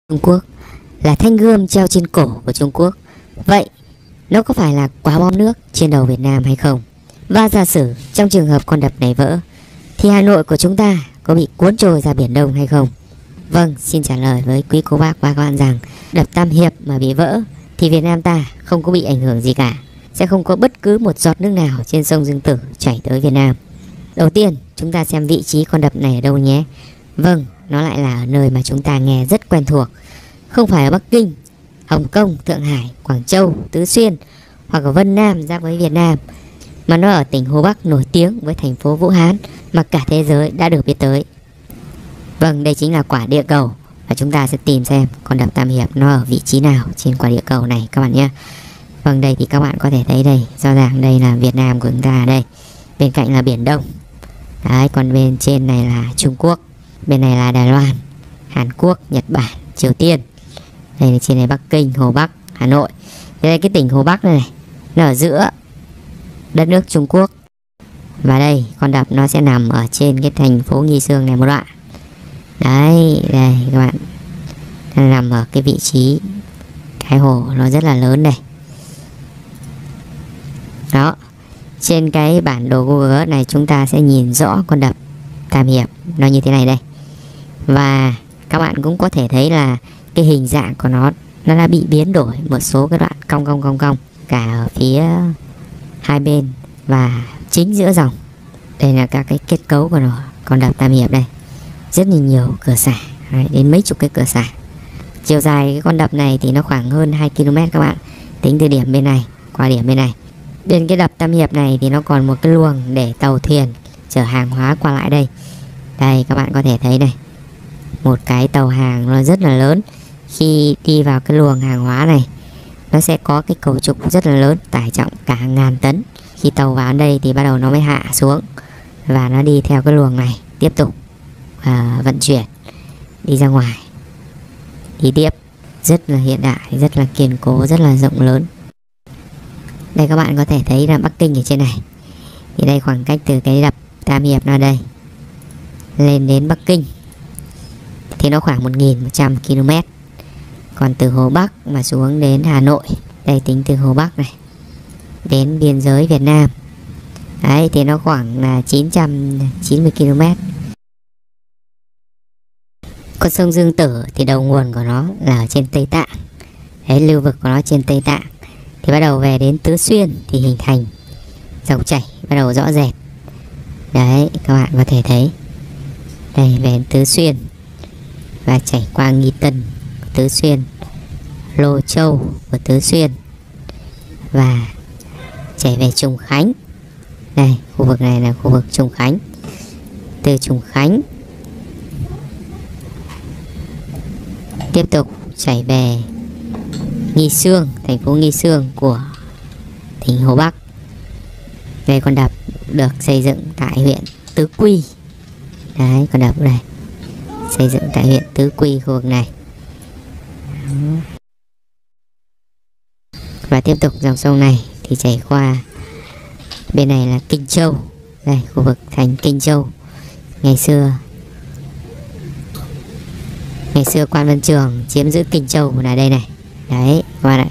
Trung Quốc là thanh gươm treo trên cổ của Trung Quốc. Vậy nó có phải là quả bom nước trên đầu Việt Nam hay không? Và giả sử trong trường hợp con đập này vỡ thì Hà Nội của chúng ta có bị cuốn trôi ra Biển Đông hay không? Vâng, xin trả lời với quý cô bác và các bạn rằng đập Tam Hiệp mà bị vỡ thì Việt Nam ta không có bị ảnh hưởng gì cả. Sẽ không có bất cứ một giọt nước nào trên sông Dương Tử chảy tới Việt Nam. Đầu tiên chúng ta xem vị trí con đập này ở đâu nhé. Vâng, nó lại là ở nơi mà chúng ta nghe rất quen thuộc. Không phải ở Bắc Kinh, Hồng Kông, Thượng Hải, Quảng Châu, Tứ Xuyên hoặc ở Vân Nam giáp với Việt Nam, mà nó ở tỉnh Hồ Bắc nổi tiếng với thành phố Vũ Hán mà cả thế giới đã được biết tới. Vâng, đây chính là quả địa cầu và chúng ta sẽ tìm xem con đập Tam Hiệp nó ở vị trí nào trên quả địa cầu này các bạn nhé. Vâng, đây thì các bạn có thể thấy đây, rõ ràng đây là Việt Nam của chúng ta đây. Bên cạnh là Biển Đông. Đấy, còn bên trên này là Trung Quốc, bên này là Đài Loan, Hàn Quốc, Nhật Bản, Triều Tiên. Đây là trên này Bắc Kinh, Hồ Bắc, Hà Nội. Đây cái tỉnh Hồ Bắc này nó ở giữa đất nước Trung Quốc. Và đây con đập nó sẽ nằm ở trên cái thành phố Nghi Sương này một đoạn. Đấy, đây các bạn, nó nằm ở cái vị trí cái hồ nó rất là lớn này. Đó, trên cái bản đồ Google này chúng ta sẽ nhìn rõ con đập Tam Hiệp nó như thế này đây. Và các bạn cũng có thể thấy là cái hình dạng của nó đã bị biến đổi một số cái đoạn cong cả ở phía hai bên và chính giữa dòng. Đây là các cái kết cấu của nó. Con đập Tam Hiệp đây rất là nhiều cửa xả, đến mấy chục cái cửa xả. Chiều dài cái con đập này thì nó khoảng hơn 2 km các bạn, tính từ điểm bên này qua điểm bên này. Bên cái đập Tam Hiệp này thì nó còn một cái luồng để tàu thuyền chở hàng hóa qua lại đây. Đây các bạn có thể thấy này, một cái tàu hàng nó rất là lớn. Khi đi vào cái luồng hàng hóa này, nó sẽ có cái cấu trúc rất là lớn, tải trọng cả hàng ngàn tấn. Khi tàu vào đây thì bắt đầu nó mới hạ xuống và nó đi theo cái luồng này tiếp tục vận chuyển đi ra ngoài, đi tiếp. Rất là hiện đại, rất là kiên cố, rất là rộng lớn. Đây các bạn có thể thấy là Bắc Kinh ở trên này. Thì đây khoảng cách từ cái đập Tam Hiệp ra đây lên đến Bắc Kinh thì nó khoảng 1.100 km. Còn từ Hồ Bắc mà xuống đến Hà Nội, đây tính từ Hồ Bắc này đến biên giới Việt Nam, đấy thì nó khoảng là 990 km. Con sông Dương Tử thì đầu nguồn của nó là ở trên Tây Tạng. Đấy, lưu vực của nó trên Tây Tạng. Thì bắt đầu về đến Tứ Xuyên thì hình thành dòng chảy bắt đầu rõ rệt. Đấy, các bạn có thể thấy. Đây về đến Tứ Xuyên và chảy qua Nghi Tân của Tứ Xuyên, Lô Châu của Tứ Xuyên và chảy về Trùng Khánh. Đây, khu vực này là khu vực Trùng Khánh. Từ Trùng Khánh tiếp tục chảy về Nghi Sương, thành phố Nghi Sương của tỉnh Hồ Bắc. Đây con đập được xây dựng tại huyện Tứ Quy. Đấy, con đập này xây dựng tại huyện Tứ Quy, khu vực này. Và tiếp tục dòng sông này thì chảy qua bên này là Kinh Châu. Đây, khu vực thành Kinh Châu. Ngày xưa Quan Văn Trường chiếm giữ Kinh Châu là đây này. Đấy các bạn ạ.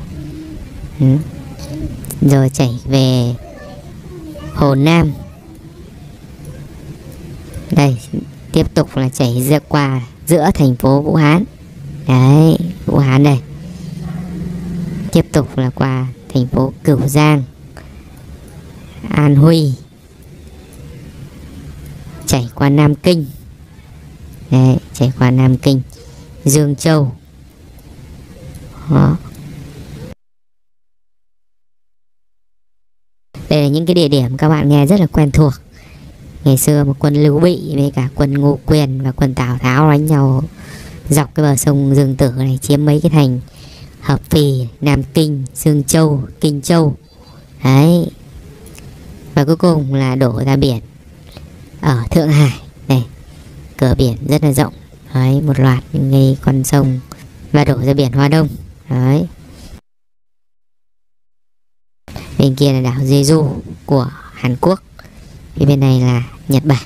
Rồi chảy về Hồ Nam. Đây tiếp tục là chảy ra qua giữa thành phố Vũ Hán. Đấy, Vũ Hán đây. Tiếp tục là qua thành phố Cửu Giang, An Huy, chảy qua Nam Kinh. Đấy, chảy qua Nam Kinh, Dương Châu. Đó. Đây là những cái địa điểm các bạn nghe rất là quen thuộc. Ngày xưa một quân Lưu Bị với cả quân Ngô Quyền và quân Tào Tháo đánh nhau dọc cái bờ sông Dương Tử này, chiếm mấy cái thành Hợp Phì, Nam Kinh, Dương Châu, Kinh Châu. Đấy. Và cuối cùng là đổ ra biển ở Thượng Hải. Đây, cửa biển rất là rộng. Đấy, một loạt những cái con sông và đổ ra biển Hoa Đông. Đấy. Bên kia là đảo Jeju của Hàn Quốc. Phía bên này là Nhật Bản.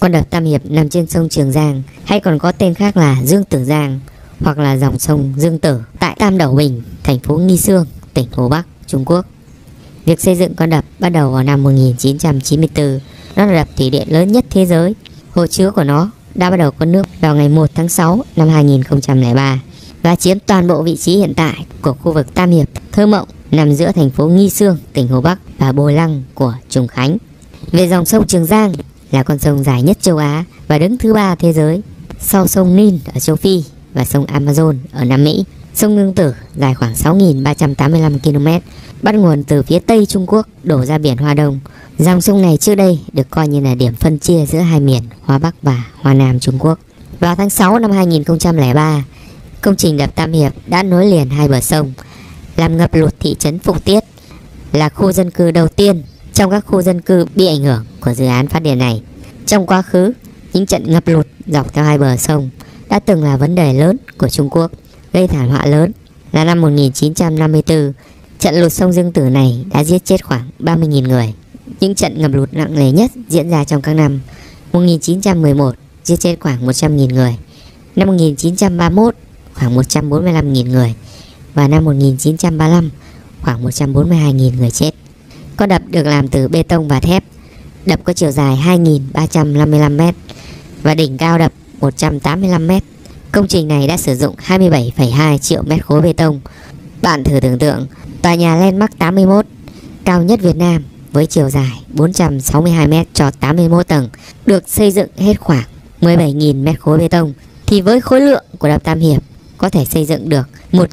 Con đập Tam Hiệp nằm trên sông Trường Giang, hay còn có tên khác là Dương Tử Giang, hoặc là dòng sông Dương Tử, tại Tam Đẩu Bình, thành phố Nghi Sương, tỉnh Hồ Bắc, Trung Quốc. Việc xây dựng con đập bắt đầu vào năm 1994. Nó là đập thủy điện lớn nhất thế giới. Hồ chứa của nó đã bắt đầu có nước vào ngày 1 tháng 6 năm 2003 và chiếm toàn bộ vị trí hiện tại của khu vực Tam Hiệp, Thơ Mộng nằm giữa thành phố Nghi Sương, tỉnh Hồ Bắc và Bồi Lăng của Trùng Khánh. Về dòng sông Trường Giang, là con sông dài nhất châu Á và đứng thứ 3 thế giới, sau sông Nin ở châu Phi và sông Amazon ở Nam Mỹ. Sông Dương Tử dài khoảng 6.385 km, bắt nguồn từ phía Tây Trung Quốc đổ ra biển Hoa Đông. Dòng sông này trước đây được coi như là điểm phân chia giữa hai miền Hoa Bắc và Hoa Nam Trung Quốc. Vào tháng 6 năm 2003, công trình đập Tam Hiệp đã nối liền hai bờ sông, làm ngập lụt thị trấn Phục Tiết, là khu dân cư đầu tiên trong các khu dân cư bị ảnh hưởng của dự án phát điện này. Trong quá khứ, những trận ngập lụt dọc theo hai bờ sông đã từng là vấn đề lớn của Trung Quốc, gây thảm họa lớn. Là năm 1954, trận lụt sông Dương Tử này đã giết chết khoảng 30.000 người. Những trận ngập lụt nặng nề nhất diễn ra trong các năm 1911, giết chết khoảng 100.000 người, năm 1931 khoảng 145.000 người và năm 1935 khoảng 142.000 người chết. Con đập được làm từ bê tông và thép. Đập có chiều dài 2.355 m và đỉnh cao đập 185 m. Công trình này đã sử dụng 27,2 triệu mét khối bê tông. Bạn thử tưởng tượng tòa nhà Landmark 81, cao nhất Việt Nam với chiều dài 462 m cho 81 tầng, được xây dựng hết khoảng 17.000 mét khối bê tông, thì với khối lượng của đập Tam Hiệp có thể xây dựng được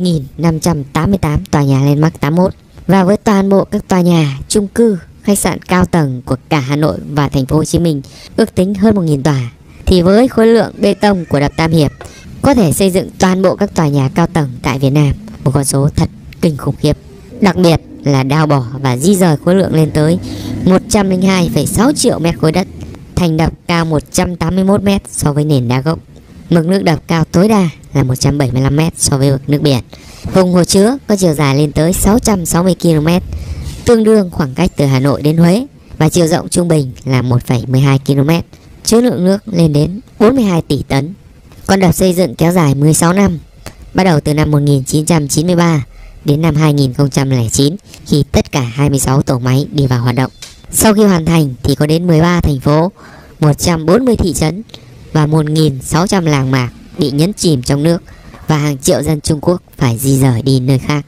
1.588 tòa nhà Landmark 81. Và với toàn bộ các tòa nhà, chung cư, khách sạn cao tầng của cả Hà Nội và thành phố Hồ Chí Minh, ước tính hơn 1.000 tòa, thì với khối lượng bê tông của đập Tam Hiệp có thể xây dựng toàn bộ các tòa nhà cao tầng tại Việt Nam, một con số thật kinh khủng khiếp. Đặc biệt là đào bỏ và di rời khối lượng lên tới 102,6 triệu mét khối đất. Thành đập cao 181 m so với nền đá gốc. Mực nước đập cao tối đa là 175 m so với mực nước biển. Vùng hồ chứa có chiều dài lên tới 660 km, tương đương khoảng cách từ Hà Nội đến Huế, và chiều rộng trung bình là 1,12 km, chứa lượng nước lên đến 42 tỷ tấn. Con đập xây dựng kéo dài 16 năm, bắt đầu từ năm 1993 đến năm 2009, khi tất cả 26 tổ máy đi vào hoạt động. Sau khi hoàn thành thì có đến 13 thành phố, 140 thị trấn và 1.600 làng mạc bị nhấn chìm trong nước, và hàng triệu dân Trung Quốc phải di rời đi nơi khác.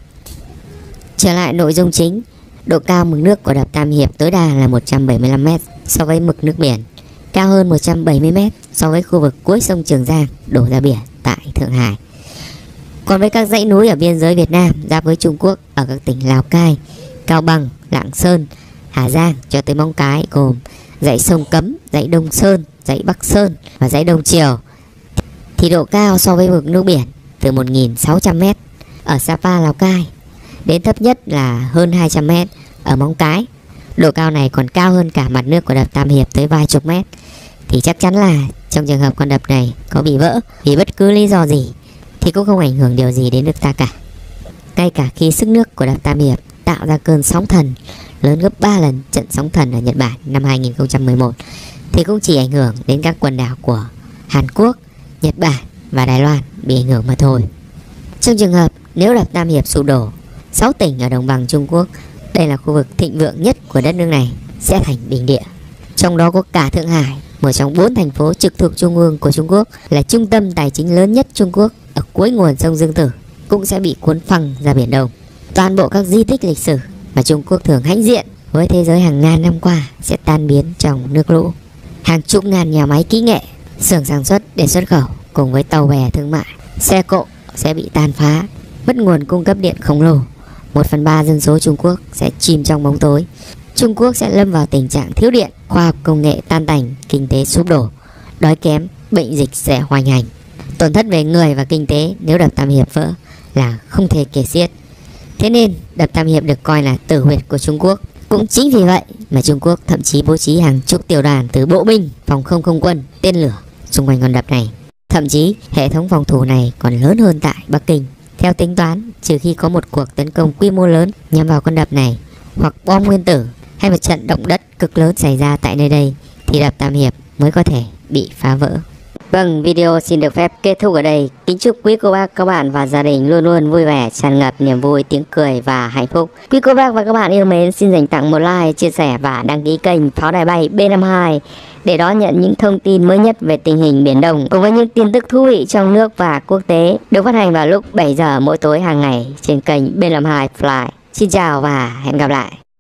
Trở lại nội dung chính, độ cao mực nước của đập Tam Hiệp tối đa là 175 m so với mực nước biển, cao hơn 170 m so với khu vực cuối sông Trường Giang đổ ra biển tại Thượng Hải. Còn với các dãy núi ở biên giới Việt Nam giáp với Trung Quốc ở các tỉnh Lào Cai, Cao Bằng, Lạng Sơn, Hà Giang cho tới Móng Cái, gồm dãy sông Cấm, dãy Đông Sơn, dãy Bắc Sơn và dãy Đông Triều, thì độ cao so với mực nước biển từ 1.600 m ở Sapa, Lào Cai đến thấp nhất là hơn 200 m ở Móng Cái. Độ cao này còn cao hơn cả mặt nước của đập Tam Hiệp tới vài chục mét. Thì chắc chắn là trong trường hợp con đập này có bị vỡ vì bất cứ lý do gì thì cũng không ảnh hưởng điều gì đến nước ta cả. Ngay cả khi sức nước của đập Tam Hiệp tạo ra cơn sóng thần lớn gấp 3 lần trận sóng thần ở Nhật Bản năm 2011 thì cũng chỉ ảnh hưởng đến các quần đảo của Hàn Quốc, Nhật Bản và Đài Loan bị ảnh hưởng mà thôi. Trong trường hợp nếu đập Tam Hiệp sụp đổ, 6 tỉnh ở đồng bằng Trung Quốc, đây là khu vực thịnh vượng nhất của đất nước này, sẽ thành bình địa. Trong đó có cả Thượng Hải, một trong 4 thành phố trực thuộc trung ương của Trung Quốc, là trung tâm tài chính lớn nhất Trung Quốc ở cuối nguồn sông Dương Tử, cũng sẽ bị cuốn phăng ra Biển Đông. Toàn bộ các di tích lịch sử mà Trung Quốc thường hãnh diện với thế giới hàng ngàn năm qua sẽ tan biến trong nước lũ. Hàng chục ngàn nhà máy kỹ nghệ, xưởng sản xuất để xuất khẩu cùng với tàu bè thương mại, xe cộ sẽ bị tàn phá, mất nguồn cung cấp điện khổng lồ. 1/3 dân số Trung Quốc sẽ chìm trong bóng tối. Trung Quốc sẽ lâm vào tình trạng thiếu điện, khoa học công nghệ tan tành, kinh tế sụp đổ, đói kém, bệnh dịch sẽ hoành hành. Tổn thất về người và kinh tế nếu đập Tam Hiệp vỡ là không thể kể xiết. Thế nên đập Tam Hiệp được coi là tử huyệt của Trung Quốc. Cũng chính vì vậy mà Trung Quốc thậm chí bố trí hàng chục tiểu đoàn từ bộ binh, phòng không không quân, tên lửa xung quanh con đập này. Thậm chí hệ thống phòng thủ này còn lớn hơn tại Bắc Kinh. Theo tính toán, trừ khi có một cuộc tấn công quy mô lớn nhằm vào con đập này, hoặc bom nguyên tử hay một trận động đất cực lớn xảy ra tại nơi đây, thì đập Tam Hiệp mới có thể bị phá vỡ. Vâng, video xin được phép kết thúc ở đây. Kính chúc quý cô bác, các bạn và gia đình luôn luôn vui vẻ, tràn ngập niềm vui, tiếng cười và hạnh phúc. Quý cô bác và các bạn yêu mến, xin dành tặng một like, chia sẻ và đăng ký kênh Pháo Đài Bay B52 để đón nhận những thông tin mới nhất về tình hình Biển Đông cùng với những tin tức thú vị trong nước và quốc tế, được phát hành vào lúc 7 giờ mỗi tối hàng ngày trên kênh B52 Fly. Xin chào và hẹn gặp lại.